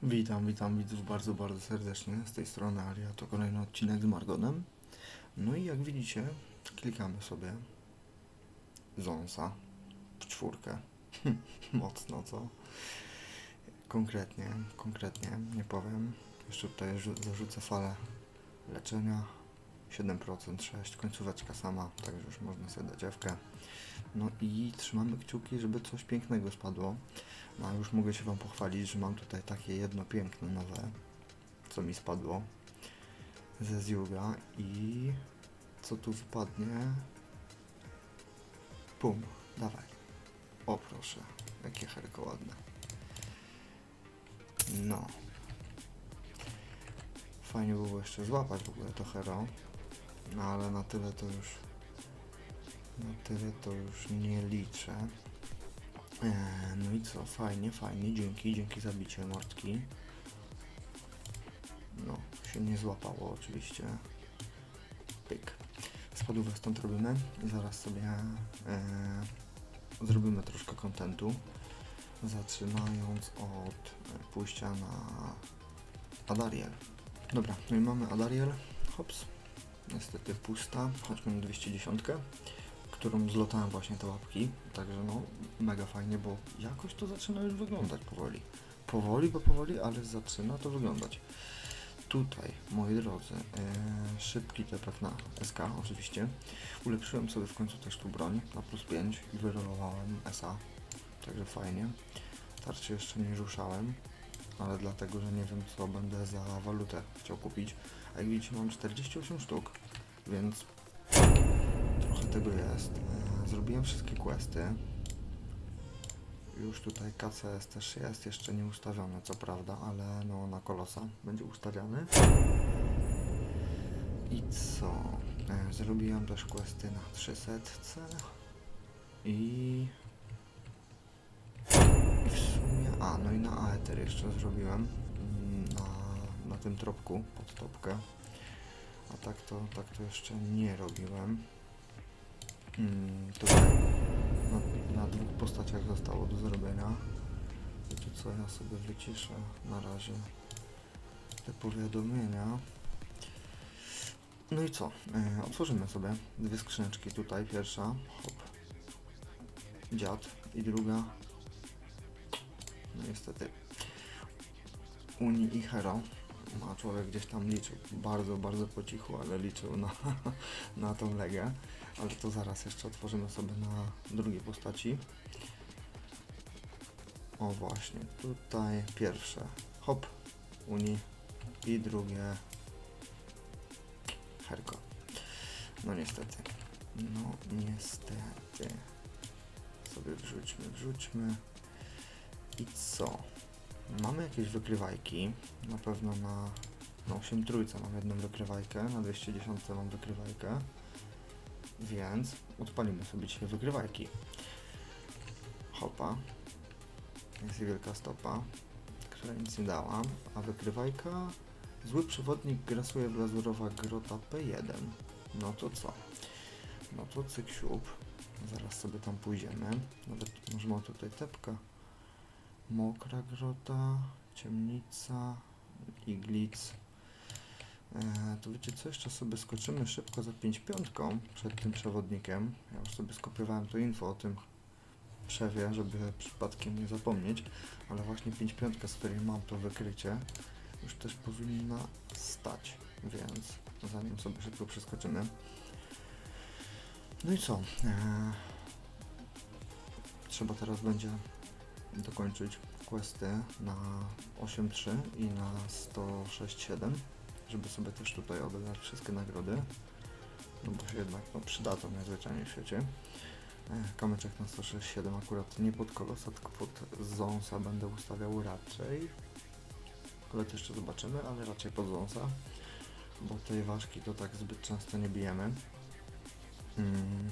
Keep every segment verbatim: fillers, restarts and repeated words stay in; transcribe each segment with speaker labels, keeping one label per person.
Speaker 1: Witam, witam widzów bardzo, bardzo serdecznie. Z tej strony Aria, to kolejny odcinek z Margonem. No i jak widzicie, klikamy sobie Zonsa w czwórkę. Mocno, co? Konkretnie, konkretnie, nie powiem. Jeszcze tutaj zarzucę falę leczenia. siedem procent, sześć, końcóweczka sama, także już można sobie dać F-kę. No i trzymamy kciuki, żeby coś pięknego spadło. No a już mogę się Wam pochwalić, że mam tutaj takie jedno piękne nowe, co mi spadło ze Zjuga i co tu wypadnie? Pum, dawaj. O proszę, jakie herko ładne. No. Fajnie by było jeszcze złapać w ogóle to hero, no ale na tyle to już na tyle to już nie liczę. Eee, no i co, fajnie, fajnie, dzięki, dzięki za bicie mordki. No, się nie złapało oczywiście. Pyk. Spadówę stąd robimy i zaraz sobie e, zrobimy troszkę kontentu, zaczynając od pójścia na Adariel. Dobra, no i mamy Adariel, hops, niestety pusta, chodźmy na dwieście dziesięć, którą zlotałem właśnie te łapki, także no mega fajnie, bo jakoś to zaczyna już wyglądać powoli. Powoli, bo powoli, ale zaczyna to wyglądać. Tutaj, moi drodzy, yy, szybki T P na S K oczywiście. Ulepszyłem sobie w końcu też tu broń na plus pięć i wyrolowałem S A, także fajnie. Tarczy jeszcze nie ruszałem, ale dlatego, że nie wiem, co będę za walutę chciał kupić. A jak widzicie, mam czterdzieści osiem sztuk, więc trochę tego jest. Yy, zrobiłem wszystkie questy. Już tutaj K C S też jest jeszcze nie ustawiony, co prawda, ale no na kolosa będzie ustawiany. I co? E, zrobiłem też questy na trzysta i... i w sumie... A, no i na Aether jeszcze zrobiłem na, na tym tropku, pod topkę. A tak to, tak to jeszcze nie robiłem. Hmm, tutaj na, na dwóch postaciach zostało do zrobienia. Wiecie co, ja sobie wyciszę na razie te powiadomienia. No i co? E, otworzymy sobie dwie skrzyneczki tutaj. Pierwsza, hop, dziad i druga, no niestety, Uni i Hero. A człowiek gdzieś tam liczył, bardzo, bardzo po cichu, ale liczył na, na tą legę. Ale to zaraz jeszcze otworzymy sobie na drugiej postaci. O właśnie, tutaj pierwsze, hop, Uni i drugie Herko. No niestety, no niestety. Sobie wrzućmy, wrzućmy. I co? Mamy jakieś wykrywajki, na pewno na, na osiem trójce mam jedną wykrywajkę, na dwieście dziesięć mam wykrywajkę, więc odpalimy sobie dzisiaj wykrywajki. Hopa, jest wielka stopa, która nic nie dała, a wykrywajka, zły przewodnik grasuje w lazurowa grota P jeden. No to co? No to cyksiup, zaraz sobie tam pójdziemy, nawet może mam tutaj tepka. Mokra grota, ciemnica, iglic. Eee, to wiecie co, jeszcze sobie skoczymy szybko za pięć piątką przed tym przewodnikiem. Ja już sobie skopiowałem to info o tym przewie, żeby przypadkiem nie zapomnieć, ale właśnie pięć piątka, z której mam to wykrycie, już też powinna stać, więc zanim sobie szybko przeskoczymy. No i co? Eee, trzeba teraz będzie dokończyć questy na osiem trzy i na sto sześć siedem, żeby sobie też tutaj odebrać wszystkie nagrody, no bo się jednak no, przydadzą najzwyczajniej w świecie. E, kamyczek na sto sześć siedem akurat nie pod kolosa, tylko pod Zonsa będę ustawiał raczej, ale to jeszcze zobaczymy, ale raczej pod Zonsa, bo tej ważki to tak zbyt często nie bijemy. Hmm.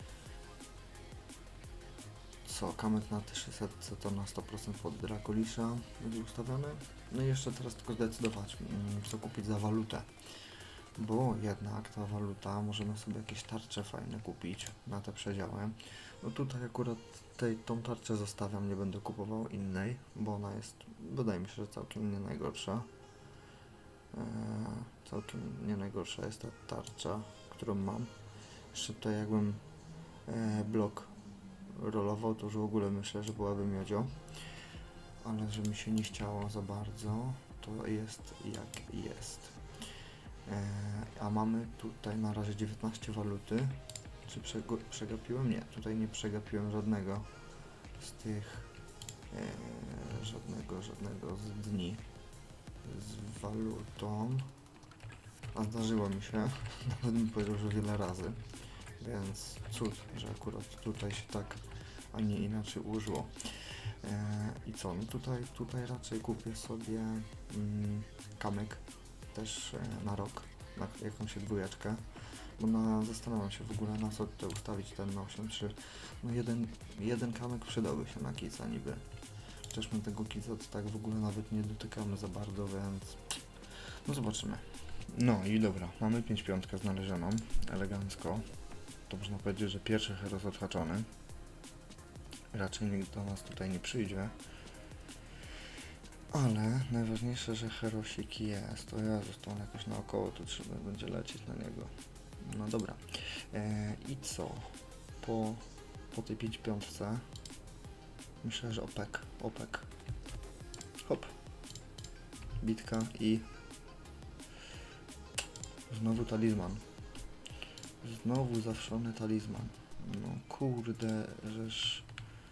Speaker 1: Co, kamyk na trzysta to na sto procent pod Dracolisza będzie ustawiony. No i jeszcze teraz tylko zdecydować, co kupić za walutę. bo jednak ta waluta, możemy sobie jakieś tarcze fajne kupić na te przedziały. No tutaj akurat tej, tą tarczę zostawiam, nie będę kupował innej, bo ona jest, wydaje mi się, że całkiem nie najgorsza. Eee, całkiem nie najgorsza jest ta tarcza, którą mam. Jeszcze tutaj jakbym e, blok rolował, to już w ogóle myślę, że byłaby miodzio. Ale że mi się nie chciało za bardzo, to jest jak jest. Eee, a mamy tutaj na razie dziewiętnaście waluty. Czy przego- przegapiłem? Nie, tutaj nie przegapiłem żadnego z tych e, żadnego, żadnego z dni z walutą. A zdarzyło mi się, nawet bym powiedział, że wiele razy. Więc cud, że akurat tutaj się tak, a nie inaczej ułożyło. E, I co? No tutaj, tutaj raczej kupię sobie mm, kamyk też e, na rok, na jakąś dwójeczkę, bo na, zastanawiam się w ogóle, na co tutaj ustawić ten na osiem trzy. No jeden, jeden kamyk przydałby się na kica niby. Chociaż my tego kica to tak w ogóle nawet nie dotykamy za bardzo, więc no zobaczymy. No i dobra, mamy pięć piątkę znalezioną, elegancko. To można powiedzieć, że pierwszy heros odhaczony. Raczej nikt do nas tutaj nie przyjdzie. Ale najważniejsze, że herosik jest. O Jezus, to on jakoś naokoło tu trzeba będzie lecieć na niego. No dobra. E, I co? Po, po tej pięć piątce myślę, że opek. Opek. Hop. Bitka i znowu talizman. Znowu zawszony talizman. No kurde, żeż...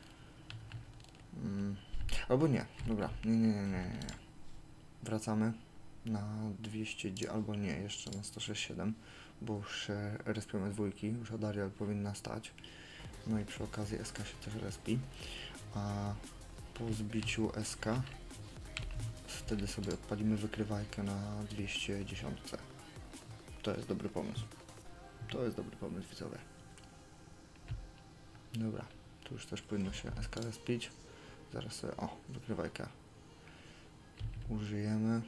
Speaker 1: Mm. Albo nie, dobra, nie, nie, nie, nie, nie. Wracamy na dwieście, albo nie, jeszcze na sto sześćdziesiąt siedem, bo już się respiemy dwójki, już Adaria powinna stać. No i przy okazji S K się też respi. A po zbiciu S K wtedy sobie odpalimy wykrywajkę na dwieście dziesięć. To jest dobry pomysł. To jest dobry pomysł, widzowie. Dobra, tu już też powinno się S K respić. Zaraz sobie, o, wykrywajkę użyjemy.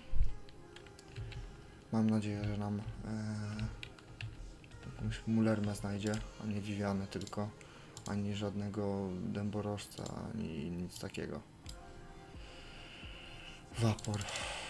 Speaker 1: Mam nadzieję, że nam e, jakąś mulermę znajdzie, a nie Vivianę tylko, ani żadnego dęborożca, ani nic takiego. Wapor.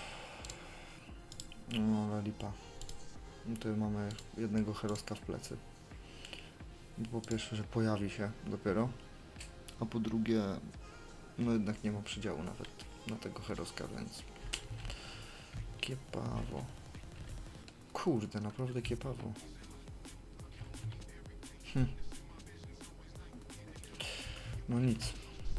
Speaker 1: No, ale lipa. No tutaj mamy jednego heroska w plecy. Po pierwsze, że pojawi się dopiero, a po drugie, no jednak nie ma przydziału nawet na tego heroska, więc kiepawo. Kurde, naprawdę kiepawo. Hm. No nic.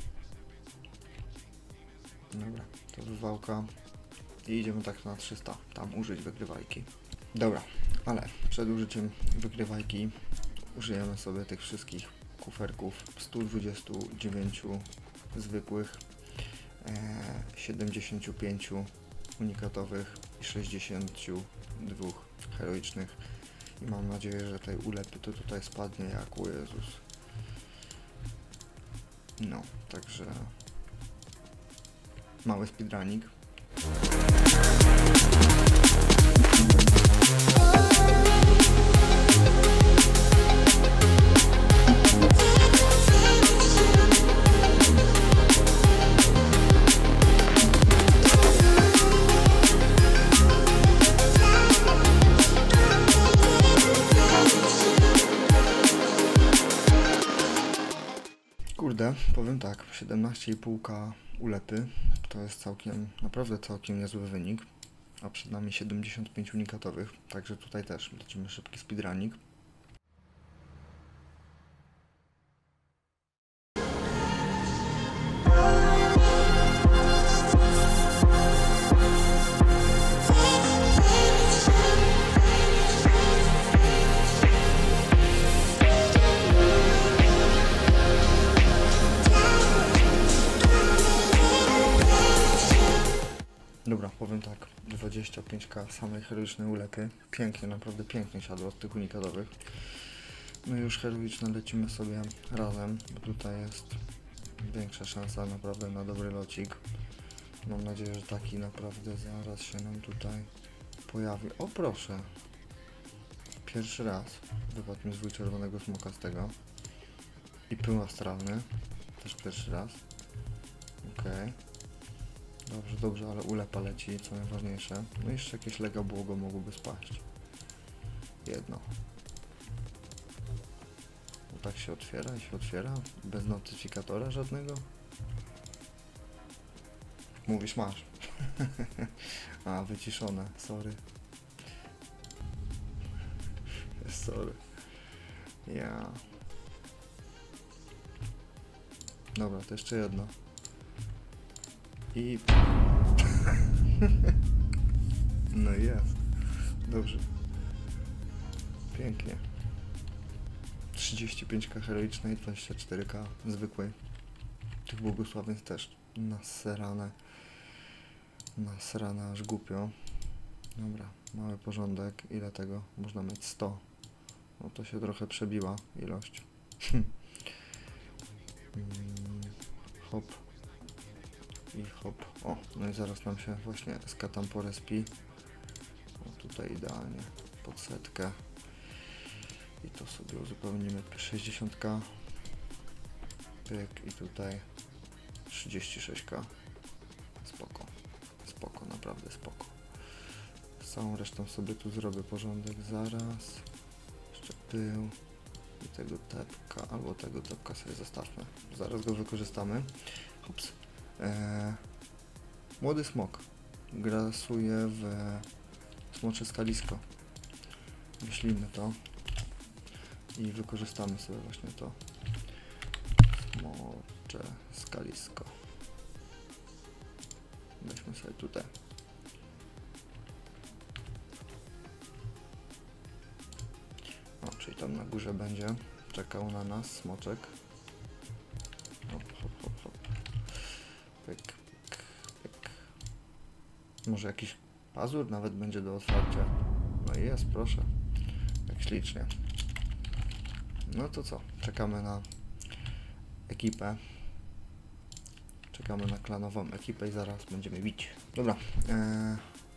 Speaker 1: Dobra, to wywałka i idziemy tak na trzysta, tam użyć wykrywajki. Dobra, ale przed użyciem wykrywajki użyjemy sobie tych wszystkich kuferków, sto dwadzieścia dziewięć zwykłych, e, siedemdziesiąt pięć unikatowych i sześćdziesiąt dwa heroicznych. I mam nadzieję, że tej ulepy to tutaj spadnie jak o Jezus. No, także mały speedrunning. Kurde, powiem tak, siedemnaście i pół K ulepy to jest całkiem, naprawdę całkiem niezły wynik, a przed nami siedemdziesiąt pięć unikatowych, także tutaj też lecimy szybki speedrunning. Dobra, powiem tak, dwadzieścia pięć K samej heroicznej ulepy, pięknie, naprawdę pięknie siadło od tych unikatowych. No i już heroiczne lecimy sobie razem, bo tutaj jest większa szansa naprawdę na dobry locik. Mam nadzieję, że taki naprawdę zaraz się nam tutaj pojawi. O proszę, Pierwszy raz wypadł mi zwój czerwonego smoka z tego. I pył astralny. Też pierwszy raz. Okej. Okay. Dobrze, dobrze, ale ulepa leci, co najważniejsze. No i jeszcze jakieś lega błogo mogłoby spaść. Jedno. No tak się otwiera i się otwiera. Bez notyfikatora żadnego. Mówisz, masz. A, wyciszone, sorry. Sorry. Ja. Dobra, to jeszcze jedno. I... No i jest. Dobrze. Pięknie. trzydzieści pięć ka heroicznej, dwadzieścia cztery ka zwykłej. Tych błogosławieństw też naserane. Nasrane aż głupio. Dobra, mały porządek. Ile tego? Można mieć sto. No to się trochę przebiła ilość. Hop. I hop. O, no i zaraz nam się właśnie skatam po respi. O, tutaj idealnie. Pod setkę. I to sobie uzupełnimy. sześćdziesiąt ka. Pyk. I tutaj trzydzieści sześć ka. Spoko. Spoko, naprawdę spoko. Z całą resztą sobie tu zrobię porządek zaraz. Jeszcze pył. I tego tepka, albo tego tepka sobie zostawmy. Zaraz go wykorzystamy. Hops. Eee, młody smok. Grasuje w smocze skalisko. Wyślijmy to. I wykorzystamy sobie właśnie to. Smocze skalisko. Weźmy sobie tutaj. O, czyli tam na górze będzie czekał na nas smoczek. Hop, hop, hop, hop. Pyk, pyk, pyk. Może jakiś pazur nawet będzie do otwarcia. No i jest, proszę. Jak ślicznie. No to co? Czekamy na ekipę. Czekamy na klanową ekipę i zaraz będziemy bić. Dobra. Eee,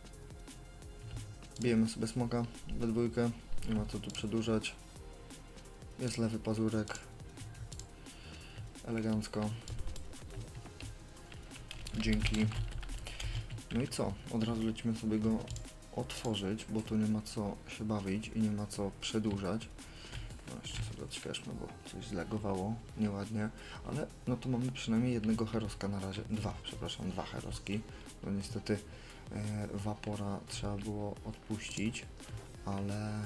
Speaker 1: bijemy sobie smoka we dwójkę. Nie ma co tu przedłużać. Jest lewy pazurek. Elegancko. Dzięki. No i co? Od razu lecimy sobie go otworzyć, bo tu nie ma co się bawić i nie ma co przedłużać. No jeszcze sobie odświeżmy, bo coś zlagowało nieładnie, ale no to mamy przynajmniej jednego heroska na razie. Dwa, przepraszam, dwa heroski. No niestety e, Vapora trzeba było odpuścić, ale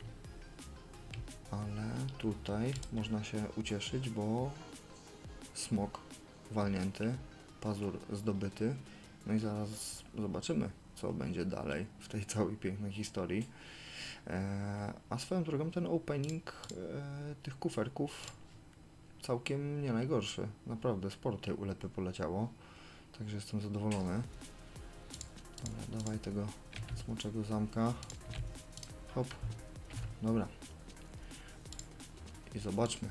Speaker 1: ale tutaj można się ucieszyć, bo smok walnięty, pazur zdobyty. No i zaraz zobaczymy, co będzie dalej w tej całej pięknej historii. Eee, a swoją drogą ten opening e, tych kuferków całkiem nie najgorszy. Naprawdę sporo tej ulepy poleciało. Także jestem zadowolony. Dobra, dawaj tego smoczego zamka. Hop. Dobra. I zobaczmy.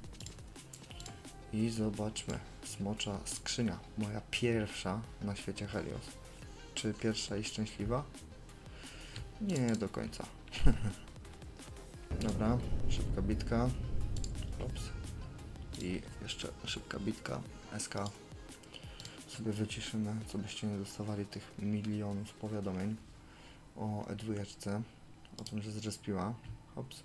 Speaker 1: I zobaczmy. Smocza skrzynia. Moja pierwsza na świecie Helios. Czy pierwsza i szczęśliwa? Nie do końca. Dobra, szybka bitka. Ops. I jeszcze szybka bitka. S K. Sobie wyciszymy, co byście nie dostawali tych milionów powiadomień o E dwa, o tym, że zrespiła. Hops.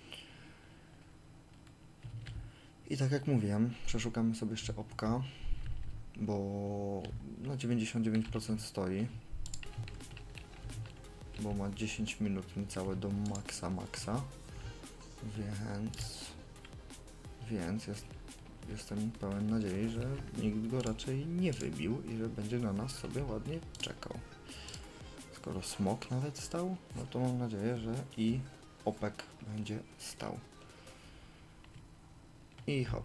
Speaker 1: I tak jak mówiłem, przeszukamy sobie jeszcze opka, bo na dziewięćdziesiąt dziewięć procent stoi, bo ma dziesięć minut niecałe do maksa maksa, więc więc jest, jestem pełen nadziei, że nikt go raczej nie wybił i że będzie na nas sobie ładnie czekał. Skoro smok nawet stał, no to mam nadzieję, że i opek będzie stał. I hop.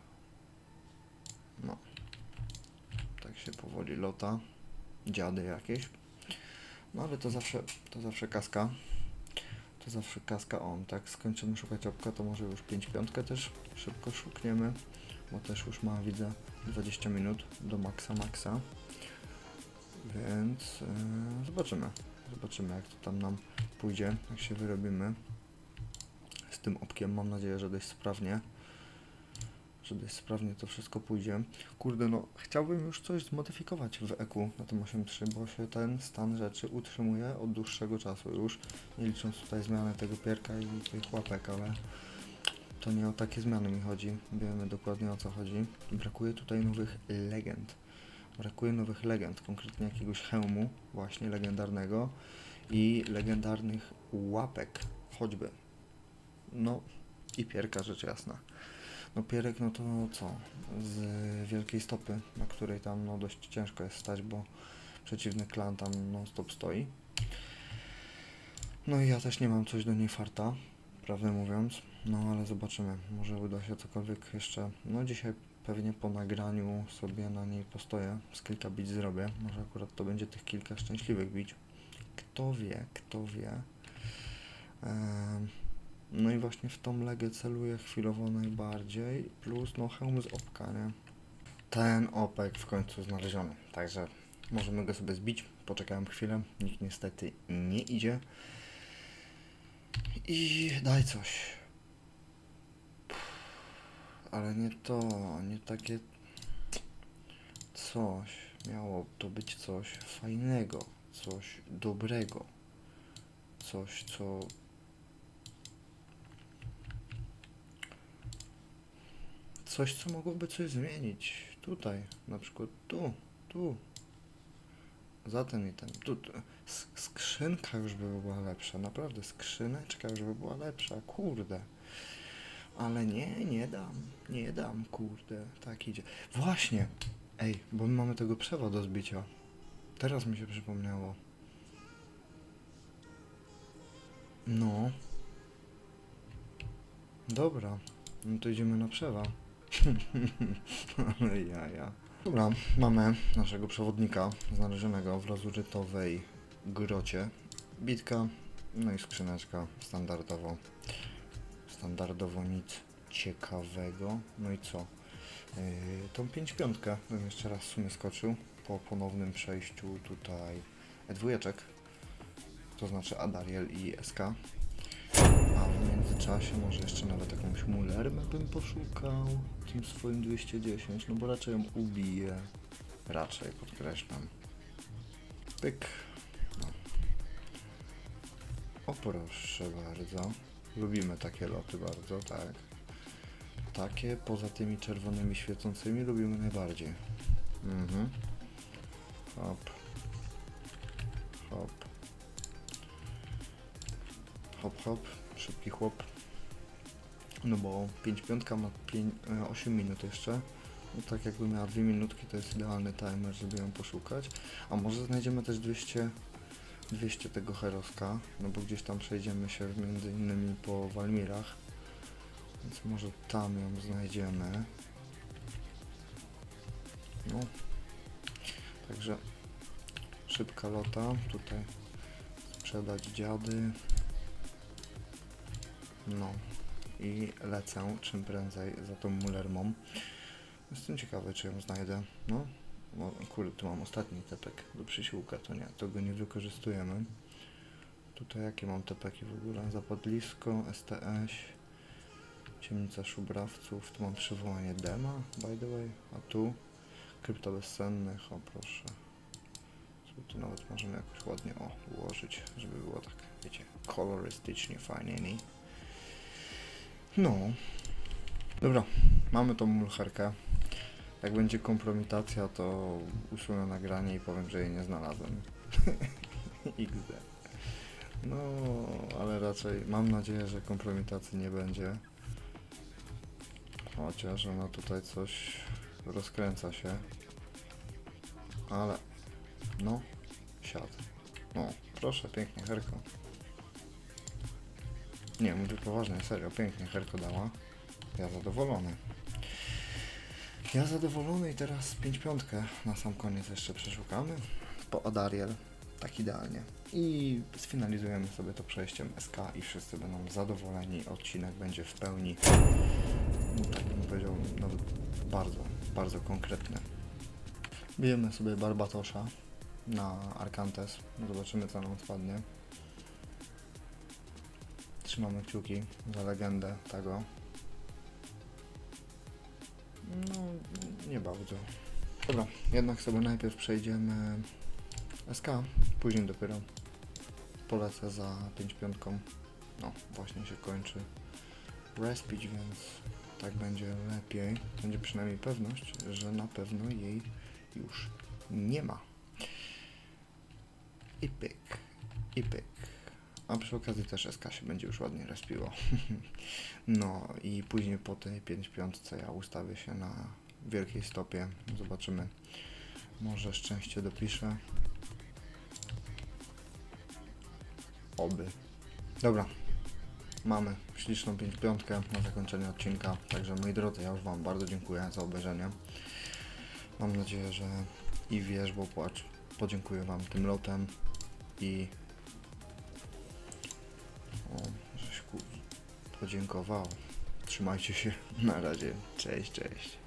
Speaker 1: No. Tak się powoli lota. Dziady jakieś. No ale to zawsze, to zawsze kaska. To zawsze kaska on. Tak skończymy szukać opka, to może już pięć piątkę też szybko szukniemy. Bo też już ma, widzę, dwadzieścia minut do maksa maksa. Więc yy, zobaczymy. Zobaczymy, jak to tam nam pójdzie, jak się wyrobimy. tym opkiem. Mam nadzieję, że dość sprawnie. Że dość sprawnie to wszystko pójdzie. Kurde, no chciałbym już coś zmodyfikować w E Q na tym osiem trzy, bo się ten stan rzeczy utrzymuje od dłuższego czasu już. Nie licząc tutaj zmiany tego pierka i tych łapek, ale to nie o takie zmiany mi chodzi. Wiemy dokładnie o co chodzi. Brakuje tutaj nowych legend. Brakuje nowych legend, konkretnie jakiegoś hełmu, właśnie legendarnego i legendarnych łapek, choćby. No i pierka, rzecz jasna. No pierek, no to co? Z wielkiej stopy, na której tam no dość ciężko jest stać, bo przeciwny klan tam non stop stoi. No i ja też nie mam coś do niej farta, prawdę mówiąc. No ale zobaczymy, może uda się cokolwiek jeszcze. No dzisiaj pewnie po nagraniu sobie na niej postoję, z kilka bić zrobię. Może akurat to będzie tych kilka szczęśliwych bić. Kto wie, kto wie. Eee, no i właśnie w tą legę celuję chwilowo najbardziej. Plus no hełm z opka, nie? Ten opek w końcu znaleziony. Także możemy go sobie zbić. Poczekałem chwilę. Nikt niestety nie idzie. I daj coś. Ale nie to, nie takie coś. Miało to być coś fajnego, coś dobrego, coś co... Coś co mogłoby coś zmienić. Tutaj, na przykład tu, tu. Za ten i ten. Tu, tu. Skrzynka już by była lepsza, naprawdę skrzyneczka już by była lepsza, kurde. Ale nie, nie dam, nie dam, kurde, tak idzie. Właśnie, ej, bo my mamy tego przewa do zbicia. Teraz mi się przypomniało. No. Dobra, no to idziemy na przewa. Ale jaja. Dobra, mamy naszego przewodnika znalezionego w lazurytowej grocie. Bitka, no i skrzyneczka standardowo. Standardowo nic ciekawego. No i co? Yy, tą pięć piątkę bym jeszcze raz w sumie skoczył po ponownym przejściu tutaj dwójeczek, to znaczy Adariel i S K. A w międzyczasie może jeszcze nawet jakąś Mullermę bym poszukał tym swoim dwieście dziesięć, no bo raczej ją ubiję. Raczej, podkreślam. Pyk. No. O proszę bardzo. Lubimy takie loty bardzo, tak. Takie poza tymi czerwonymi świecącymi lubimy najbardziej. Mhm. Hop. Hop. Hop, hop. Szybki chłop. No bo pięć piątka ma osiem minut jeszcze. No tak jakby miała dwie minutki, to jest idealny timer, żeby ją poszukać. A może znajdziemy też dwieście, dwieście tego Heroska, no bo gdzieś tam przejdziemy się między innymi po Walmirach. Więc może tam ją znajdziemy. No. Także szybka lota. Tutaj sprzedać dziady. No. I lecę czym prędzej za tą Mullermą. Jestem ciekawy, czy ją znajdę. No. Bo, kurde, tu mam ostatni tepek do przysiłka, to nie, to go nie wykorzystujemy. Tutaj jakie mam tepeki w ogóle? Zapadlisko, S T S, Ciemnica Szubrawców, tu mam przywołanie Dema, by the way, a tu krypto bezsennych, o proszę. Sobie tu nawet możemy jakoś ładnie o, ułożyć, żeby było tak, wiecie, kolorystycznie, fajnie, nie? No. Dobra, mamy tą mulcherkę. Jak będzie kompromitacja, to usunę nagranie i powiem, że jej nie znalazłem. iks de. No, ale raczej mam nadzieję, że kompromitacji nie będzie. Chociaż ona tutaj coś rozkręca się. Ale, no, siad. No, proszę, pięknie, Herko. Nie, mówię poważnie, serio, pięknie Herko dała. Ja zadowolony. Ja zadowolony i teraz pięć piątkę na sam koniec jeszcze przeszukamy. Po Adariel, tak idealnie. I sfinalizujemy sobie to przejściem S K i wszyscy będą zadowoleni. Odcinek będzie w pełni, no, tak bym powiedział, nawet bardzo, bardzo konkretny. Bijemy sobie Barbatosza na Arkantes. Zobaczymy, co nam spadnie. trzymamy kciuki za legendę tego. No, nie bardzo. Dobra, jednak sobie najpierw przejdziemy S K, później dopiero polecę za pięć piątką. No, właśnie się kończy respić, więc tak będzie lepiej. Będzie przynajmniej pewność, że na pewno jej już nie ma. I pyk, i pyk. A przy okazji też S K się będzie już ładnie respiło. No i później po tej pięć piątce ja ustawię się na wielkiej stopie. Zobaczymy. Może szczęście dopiszę. Oby. Dobra. Mamy śliczną pięć piątkę na zakończenie odcinka. Także moi drodzy, ja już wam bardzo dziękuję za obejrzenie. Mam nadzieję, że i wiesz, bo płacz. Podziękuję wam tym lotem i o, żeś ku... podziękował. Trzymajcie się. Na razie. Cześć, cześć.